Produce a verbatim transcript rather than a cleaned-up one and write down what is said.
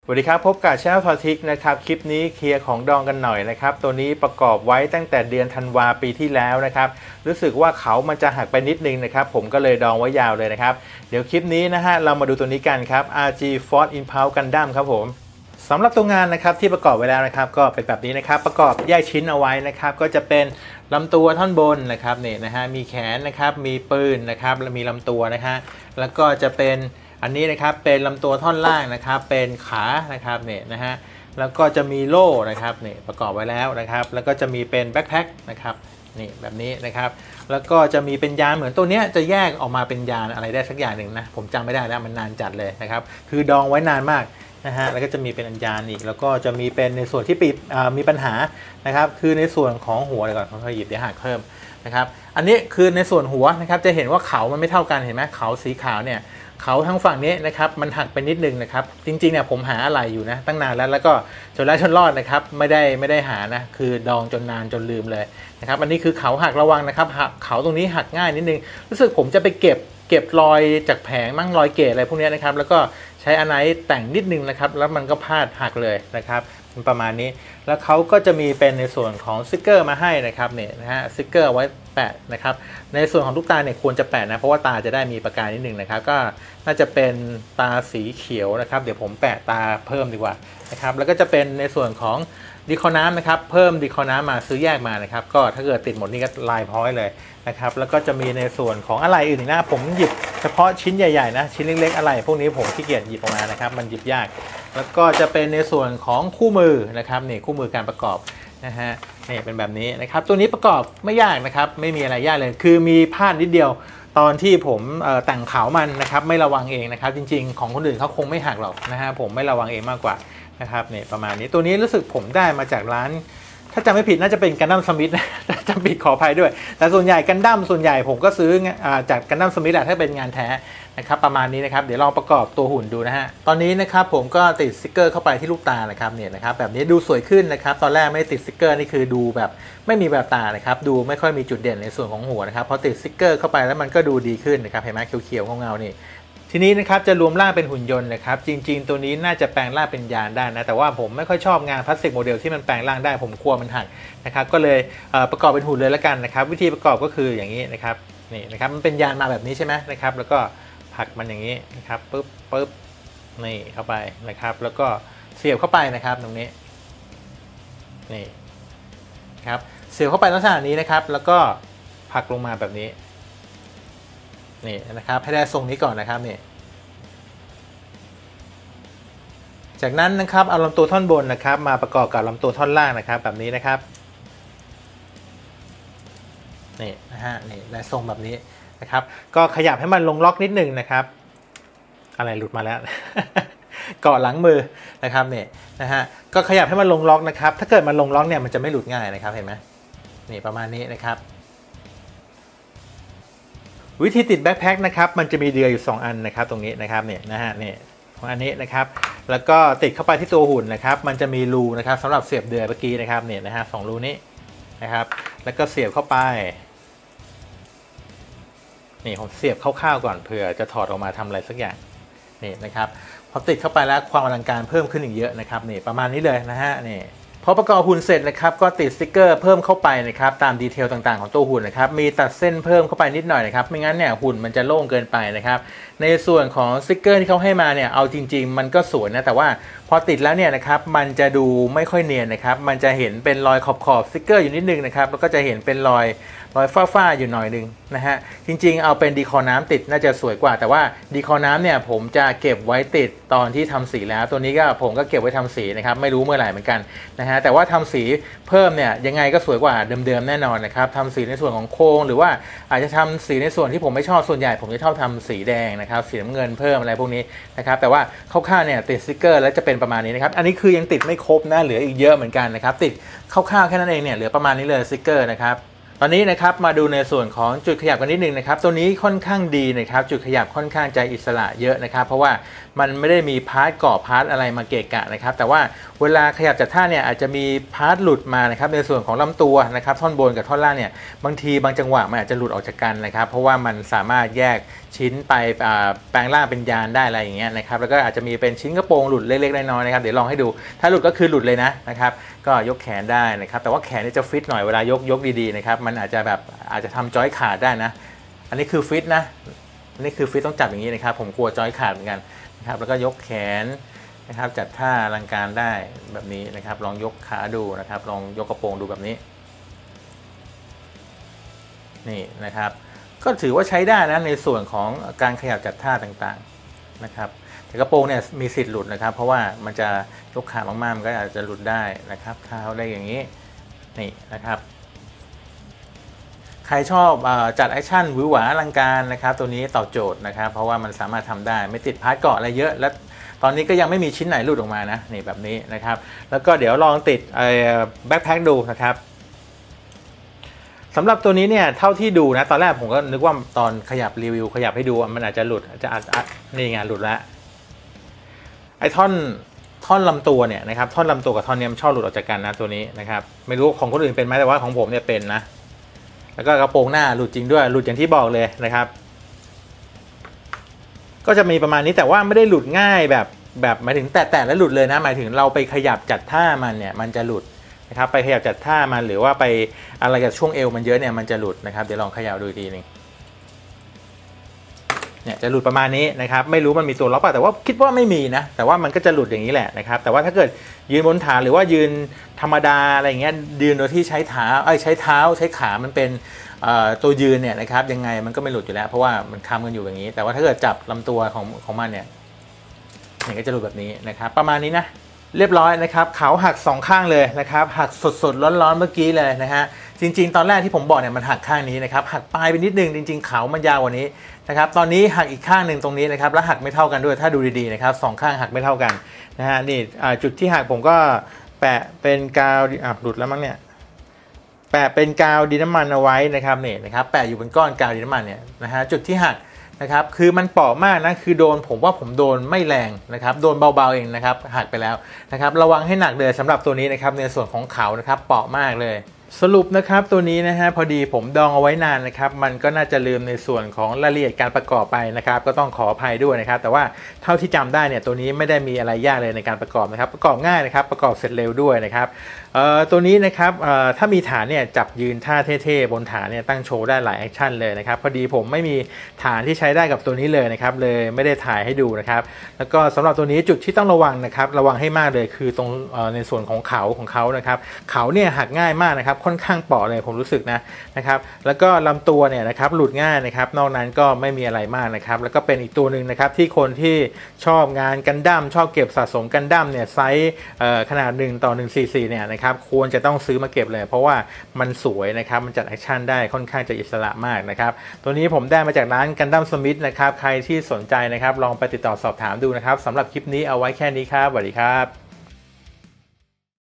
สวัสดีครับพบกับช anel ทอทิกนะครับคลิปนี้เคลียร์ของดองกันหน่อยนะครับตัวนี้ประกอบไว้ตั้งแต่เดือนธันวาปีที่แล้วนะครับรู้สึกว่าเขามันจะหักไปนิดนึงนะครับผมก็เลยดองไว้ยาวเลยนะครับเดี๋ยวคลิปนี้นะฮะเรามาดูตัวนี้กันครับ อาร์ จี Force Impulse Gundam ครับผมสำหรับตัวงานนะครับที่ประกอบไว้แล้วนะครับก็เป็นแบบนี้นะครับประกอบแยกชิ้นเอาไว้นะครับก็จะเป็นลำตัวท่อนบนนะครับนี่นะฮะมีแขนนะครับมีปืนนะครับและมีลำตัวนะฮะแล้วก็จะเป็นอันนี้นะครับเป็นลำตัวท่อนล่างนะครับเป็นขานะครับเนี่ยนะฮะแล้วก็จะมีโล่นะครับนี่ประกอบไว้แล้วนะครับแล้วก็จะมีเป็นแบ็คแพ็คนะครับนี่แบบนี้นะครับแล้วก็จะมีเป็นยานเหมือนตัวเนี้ยจะแยกออกมาเป็นยานอะไรได้สักอย่างหนึ่งนะผมจำไม่ได้แล้วมันนานจัดเลยนะครับคือดองไว้นานมากนะฮะแล้วก็จะมีเป็นอัญญานอีกแล้วก็จะมีเป็นในส่วนที่ปิดมีปัญหานะครับคือในส่วนของหัวเดี๋ยวก่อนค่อยๆหยิบเดี๋ยวหักเพิ่มนะครับอันนี้คือในส่วนหัวนะครับจะเห็นว่าเขามันไม่เท่ากันเห็นไหมเขาสีขาวเนี่ยเขาทั้งฝั่งนี้นะครับมันหักไปนิดนึงนะครับจริงๆเนี่ยผมหาอะไรอยู่นะตั้งนานแล้วแล้วก็จนแล้วจนรอดนะครับไม่ได้ไม่ได้หานะคือดองจนนานจนลืมเลยนะครับอันนี้คือเขาหักระวังนะครับเขาตรงนี้หักง่ายนิดนึงรู้สึกผมจะไปเก็บเก็บรอยจากแผงมั่งรอยเกศอะไรพวกนี้นะครับแล้วก็ใช้อันไหนแต่งนิดนึงนะครับแล้วมันก็พลาดหักเลยนะครับประมาณนี้แล้วเขาก็จะมีเป็นในส่วนของสติกเกอร์มาให้นะครับเนี่ยนะฮะสติกเกอร์ไว้แปะนะครับในส่วนของลูกตาเนี่ยควรจะแปะนะเพราะว่าตาจะได้มีประกายนิดนึงนะครับก็น่าจะเป็นตาสีเขียวนะครับเดี๋ยวผมแปะตาเพิ่มดีกว่านะครับแล้วก็จะเป็นในส่วนของดีคอน้ำนะครับเพิ่มดีคอน้ำมาซื้อแยกมานะครับก็ถ้าเกิดติดหมดนี่ก็ลายพ้อยเลยนะครับแล้วก็จะมีในส่วนของอะไรอื่นอีกนะผมหยิบเฉพาะชิ้นใหญ่ๆนะชิ้นเล็กๆอะไรพวกนี้ผมขี้เกียจหยิบออกมานะครับมันหยิบยากแล้วก็จะเป็นในส่วนของคู่มือนะครับนี่คู่มือการประกอบนะฮะนี่เป็นแบบนี้นะครับตัวนี้ประกอบไม่ยากนะครับไม่มีอะไรยากเลยคือมีพลาดนิดเดียวตอนที่ผมแต่งขาวมันนะครับไม่ระวังเองนะครับจริงๆของคนอื่นเขาคงไม่หักหรอกนะฮะผมไม่ระวังเองมากกว่านะครับเนี่ยประมาณนี้ตัวนี้รู้สึกผมได้มาจากร้านถ้าจำไม่ผิดน่าจะเป็นกันดั้มสมิธนะจำผิดขออภัยด้วยแต่ส่วนใหญ่กันดั้มส่วนใหญ่ผมก็ซื้อจากกันดั้มสมิธแหละถ้าเป็นงานแท้นะครับประมาณนี้นะครับเดี๋ยวลองประกอบตัวหุ่นดูนะฮะตอนนี้นะครับผมก็ติดสติกเกอร์เข้าไปที่ลูกตานะครับเนี่ยนะครับแบบนี้ดูสวยขึ้นนะครับตอนแรกไม่ติดสติกเกอร์นี่คือดูแบบไม่มีแบบตานะครับดูไม่ค่อยมีจุดเด่นในส่วนของหัวนะครับพอติดสติกเกอร์เข้าไปแล้วมันก็ดูดีขึ้นนะครับเห็นไหมเขียวๆเงาๆนี่ทีนี้นะครับจะรวมร่างเป็นหุ่นยนต์นะครับจริงๆตัวนี้น่าจะแปลงร่างเป็นยานได้นะแต่ว่าผมไม่ค่อยชอบงานพลาสติกโมเดลที่มันแปลงร่างได้ผมกลัวมันหักนะครับก็เลยประกอบเป็นหุ่นเลยแล้วกันนะครับวิธีประกอบก็คืออย่างนี้นะครับนี่นะครับมันเป็นยานมาแบบนี้ใช่ไหมนะครับแล้วก็ผักมันอย่างนี้นะครับปึ๊บปึ๊บนี่เข้าไปนะครับแล้วก็เสียบเข้าไปนะครับตรงนี้นี่ครับเสียบเข้าไปลักษณะนี้นะครับแล้วก็ผักลงมาแบบนี้นี่นะครับให้ได้ทรงนี้ก่อนนะครับนี่จากนั้นนะครับเอาลำตัวท่อนบนนะครับมาประกอบกับลำตัวท่อนล่างนะครับแบบนี้นะครับนี่นะฮะนี่ได้ทรงแบบนี้นะครับก็ขยับให้มันลงล็อกนิดหนึ่งนะครับอะไรหลุดมาแล้ว เกาะหลังมือนะครับนี่นะฮะก็ขยับให้มันลงล็อกนะครับถ้าเกิดมันลงล็อกเนี่ยมันจะไม่หลุดง่ายนะครับเห็นไหมนี่ประมาณนี้นะครับวิธีติดแบ็คแพ็คนะครับมันจะมีเดือยอยู่สองอันนะครับตรงนี้นะครับเนี่ยนะฮะเนี่ยอันนี้นะครับแล้วก็ติดเข้าไปที่ตัวหุ่นนะครับมันจะมีรูนะครับสำหรับเสียบเดือยเมื่อกี้นะครับเนี่ยนะฮะสองรูนี้นะครับแล้วก็เสียบเข้าไปนี่ผมเสียบคร่าวๆก่อนเผื่อจะถอดออกมาทำอะไรสักอย่างนี่นะครับพอติดเข้าไปแล้วความอลังการเพิ่มขึ้นอีกเยอะนะครับนี่ประมาณนี้เลยนะฮะนี่พอประกอบหุ่นเสร็จนะครับก็ติดสติกเกอร์เพิ่มเข้าไปนะครับตามดีเทลต่างๆของตัวหุ่นนะครับมีตัดเส้นเพิ่มเข้าไปนิดหน่อยนะครับไม่งั้นเนี่ยหุ่นมันจะโล่งเกินไปนะครับในส่วนของสติกเกอร์ที่เขาให้มาเนี่ยเอาจริงๆมันก็สวยนะแต่ว่าพอติดแล้วเนี่ยนะครับมันจะดูไม่ค่อยเนียนนะครับมันจะเห็นเป็นรอยขอบๆสติกเกอร์อยู่นิดนึงนะครับแล้วก็จะเห็นเป็นรอยรอยฝ้าๆอยู่หน่อยนึงนะฮะจริงๆเอาเป็นดีคอน้ำติดน่าจะสวยกว่าแต่ว่าดีคอน้ำเนี่ยผมจะเก็บไว้ติดตอนที่ทำสีแล้วตัวนี้ก็ผมก็เก็บไว้ทำสีนะครับไม่รู้เมื่อไหร่เหมือนกันนะฮะแต่ว่าทำสีเพิ่มเนี่ยยังไงก็สวยกว่าเดิมๆแน่นอนนะครับทำสีในส่วนของโครงหรือว่าอาจจะทำสีในส่วนที่ผมไม่ชอบส่วนใหญ่ผมจะชอบทำสีแดงนะครับสีน้ำเงินเพิ่มอะไรพวกนี้นะครับแต่ว่าคร่าวๆเนี่ยติดสติกเกอร์แล้วจะเป็นประมาณนี้นะครับอันนี้คือยังติดไม่ครบนะเหลืออีกเยอะเหมือนกันนะครับติดคร่าวๆแค่นั้นเองเนี่ยเหลือประมาณนี้เลยสติกเกอร์นะครับตอนนี้นะครับมาดูในส่วนของจุดขยับกันนิดนึงนะครับตัวนี้ค่อนข้างดีนะครับจุดขยับค่อนข้างใจอิสระเยอะนะครับเพราะว่ามันไม่ได้มีพาร์ทก่อพาร์ทอะไรมาเกะกะนะครับแต่ว่าเวลาขยับจัดท่าเนี่ยอาจจะมีพาร์ทหลุดมานะครับในส่วนของลำตัวนะครับท่อนบนกับท่อนล่างเนี่ยบางทีบางจังหวะมันอาจจะหลุดออกจากกันนะครับเพราะว่ามันสามารถแยกชิ้นไปแปลงร่างเป็นยานได้อะไรอย่างเงี้ยนะครับแล้วก็อาจจะมีเป็นชิ้นกระโปรงหลุดเล็กๆน้อยๆนะครับเดี๋ยวลองให้ดูถ้าหลุดก็คือหลุดเลยนะนะครับก็ยกแขนได้นะครับแต่ว่าแขนนี่จะฟิตหน่อยเวลายกยกดีๆนะครับมันอาจจะแบบอาจจะทำจอยขาดได้นะอันนี้คือฟิตนะอันนี้คือฟิตต้องจับอย่างนี้นะครับผมกลัวจอยขาดเหมือนกันนะครับแล้วก็ยกแขนนะครับจัดท่าอลังการได้แบบนี้นะครับลองยกขาดูนะครับลองยกกระโปรงดูแบบนี้นี่นะครับก็ถือว่าใช้ได้นะในส่วนของการขยับจัดท่าต่างๆนะครับแต่กระโปรงเนี่ยมีสิทธิ์หลุดนะครับเพราะว่ามันจะยกขามากๆมันก็อาจจะหลุดได้นะครับเท้าได้อย่างนี้นี่นะครับใครชอบจัดแอคชั่นหวือหวาอลังการนะครับตัวนี้ตอบโจทย์นะครับเพราะว่ามันสามารถทำได้ไม่ติดพาร์ทเกาะอะไรเยอะและตอนนี้ก็ยังไม่มีชิ้นไหนหลุดออกมานะนี่แบบนี้นะครับแล้วก็เดี๋ยวลองติดแบ็คแพ็คดูนะครับสำหรับตัวนี้เนี่ยเท่าที่ดูนะตอนแรกผมก็นึกว่าตอนขยับรีวิวขยับให้ดูมันอาจจะหลุดอาจจะนี่ไงหลุดแล้วไอ้ท่อนท่อนลำตัวเนี่ยนะครับท่อนลำตัวกับท่อนนี้มันชอบหลุดออกจากกันนะตัวนี้นะครับไม่รู้ของคนอื่นเป็นไหมแต่ว่าของผมเนี่ยเป็นนะแล้วก็กระโปรงหน้าหลุดจริงด้วยหลุดอย่างที่บอกเลยนะครับก็จะมีประมาณนี้แต่ว่าไม่ได้หลุดง่ายแบบแบบหมายถึงแตะๆแล้วหลุดเลยนะหมายถึงเราไปขยับจัดท่ามันเนี่ยมันจะหลุดนะครับไปขยับจัดท่ามันหรือว่าไปอะไรกับช่วงเอวมันเยอะเนี่ยมันจะหลุดนะครับเดี๋ยวลองขยับดูทีนึงเนี่ยจะหลุดประมาณนี้นะครับไม่รู้มันมีตัวล็อกป่ะแต่ว่าคิดว่าไม่มีนะแต่ว่ามันก็จะหลุดอย่างนี้แหละนะครับแต่ว่าถ้าเกิดยืนบนฐานหรือว่ายืนธรรมดาอะไรเงี้ยยืนโดยที่ใช้เท้าไอ้ใช้เท้าใช้ขามันเป็นตัวยืนเนี่ยนะครับยังไงมันก็ไม่หลุดอยู่แล้วเพราะว่ามันค้ำกันอยู่อย่างนี้แต่ว่าถ้าเกิดจับลำตัวของของมันเนี่ยเนี่ยก็จะหลุดแบบนี้นะครับประมาณนี้นะเรียบร้อยนะครับเขาหักสองข้างเลยนะครับหักสดๆร้อนๆเมื่อกี้เลยนะฮะจริงๆตอนแรกที่ผมบอกเนี่ยมันหักข้างนี้นะครับหักปลายไปนิดนึงจริงๆเขามันยาวกว่านี้นะครับตอนนี้หักอีกข้างหนึ่งตรงนี้นะครับแล้วหักไม่เท่ากันด้วยถ้าดูดีๆนะครับสองข้างหักไม่เท่ากันนะฮะนี่จุดที่หักผมก็แปะเป็นกาวอ่ะหลุดแล้วมั้งเนี่ยแปะเป็นกาวดินน้ำมันเอาไว้นะครับนี่นะครับแปะอยู่บนก้อนกาวดินน้ำมันเนี่ยนะฮะจุดที่หักนะครับคือมันเปาะมากนะคือโดนผมว่าผมโดนไม่แรงนะครับโดนเบาๆเองนะครับหักไปแล้วนะครับระวังให้หนักเลยสำหรับตัวนี้นะครับในส่วนของเขานะครับเปาะมากเลยสรุปนะครับตัวนี้นะฮะพอดีผมดองเอาไว้นานนะครับมันก็น่าจะลืมในส่วนของรายละเอียดการประกอบไปนะครับก็ต้องขออภัยด้วยนะครับแต่ว่าเท่าที่จำได้เนี่ยตัวนี้ไม่ได้มีอะไรยากเลยในการประกอบนะครับประกอบง่ายนะครับประกอบเสร็จเร็วด้วยนะครับเอ่อตัวนี้นะครับเอ่อถ้ามีฐานเนี่ยจับยืนท่าเท่ๆบนฐานเนี่ยตั้งโชว์ได้หลายแอคชั่นเลยนะครับพอดีผมไม่มีฐานที่ใช้ได้กับตัวนี้เลยนะครับเลยไม่ได้ถ่ายให้ดูนะครับแล้วก็สำหรับตัวนี้จุดที่ต้องระวังนะครับระวังให้มากเลยคือตรงเอ่อในส่วนของเขาของเขานะครับเขาเนี่ยหักง่ายมากนะครับค่อนข้างเปราะเลยผมรู้สึกนะนะครับแล้วก็ลำตัวเนี่ยนะครับหลุดง่ายนะครับนอกนั้นก็ไม่มีอะไรมากนะครับแล้วก็เป็นอีกตัวหนึ่งนะครับที่คนที่ชอบงานกันดั้มชอบเก็บสะสมกันดั้มเนี่ยไซส์ขนาดหนึ่งต่อหนึ่งสี่สี่เนี่ยนะครับควรจะต้องซื้อมาเก็บเลยเพราะว่ามันสวยนะครับมันจัดแอคชั่นได้ค่อนข้างจะอิสระมากนะครับตัวนี้ผมได้มาจากร้านกันดั้มสมิธนะครับใครที่สนใจนะครับลองไปติดต่อสอบถามดูนะครับสำหรับคลิปนี้เอาไว้แค่นี้ครับสวัสดีครับ